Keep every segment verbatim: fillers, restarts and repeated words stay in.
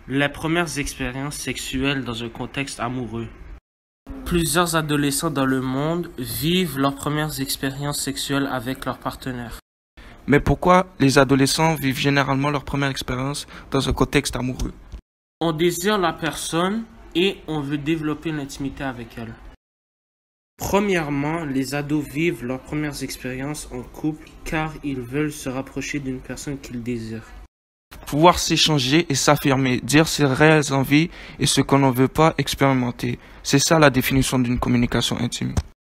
Les premières expériences sexuelles dans un contexte amoureux. Plusieurs adolescents dans le monde vivent leurs premières expériences sexuelles avec leur partenaire. Mais pourquoi les adolescents vivent généralement leur première expérience dans un contexte amoureux? On désire la personne et on veut développer une intimité avec elle. Premièrement, les ados vivent leurs premières expériences en couple car ils veulent se rapprocher d'une personne qu'ils désirent. Pouvoir s'échanger et s'affirmer, dire ses réelles envies et ce qu'on ne veut pas expérimenter. C'est ça la définition d'une communication intime.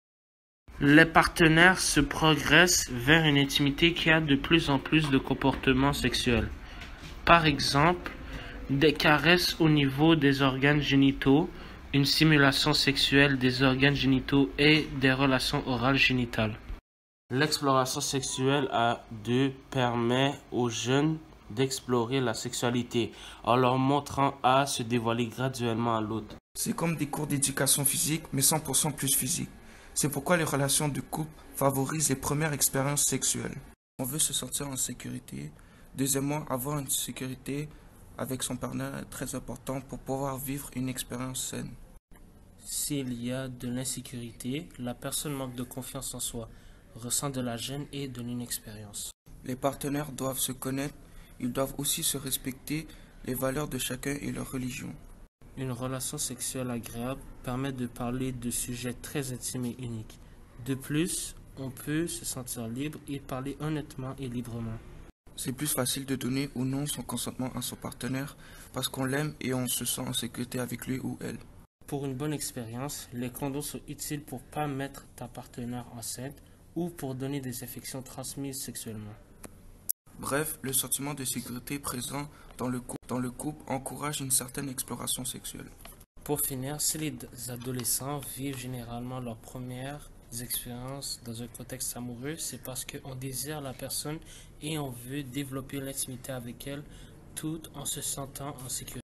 Les partenaires se progressent vers une intimité qui a de plus en plus de comportements sexuels. Par exemple, des caresses au niveau des organes génitaux, une stimulation sexuelle des organes génitaux et des relations orales génitales. L'exploration sexuelle à deux permet aux jeunes d'explorer la sexualité en leur montrant à se dévoiler graduellement à l'autre. C'est comme des cours d'éducation physique, mais cent pour cent plus physique. C'est pourquoi les relations de couple favorisent les premières expériences sexuelles. On veut se sentir en sécurité. Deuxièmement, avoir une sécurité avec son partenaire est très important pour pouvoir vivre une expérience saine. S'il y a de l'insécurité, la personne manque de confiance en soi, ressent de la gêne et de l'inexpérience. Les partenaires doivent se connaître, ils doivent aussi se respecter les valeurs de chacun et leur religion. Une relation sexuelle agréable permet de parler de sujets très intimes et uniques. De plus, on peut se sentir libre et parler honnêtement et librement. C'est plus facile de donner ou non son consentement à son partenaire parce qu'on l'aime et on se sent en sécurité avec lui ou elle. Pour une bonne expérience, les condoms sont utiles pour ne pas mettre ta partenaire enceinte ou pour donner des infections transmises sexuellement. Bref, le sentiment de sécurité présent dans le couple, dans le couple encourage une certaine exploration sexuelle. Pour finir, si les adolescents vivent généralement leurs premières expériences dans un contexte amoureux, c'est parce qu'on désire la personne et on veut développer l'intimité avec elle tout en se sentant en sécurité.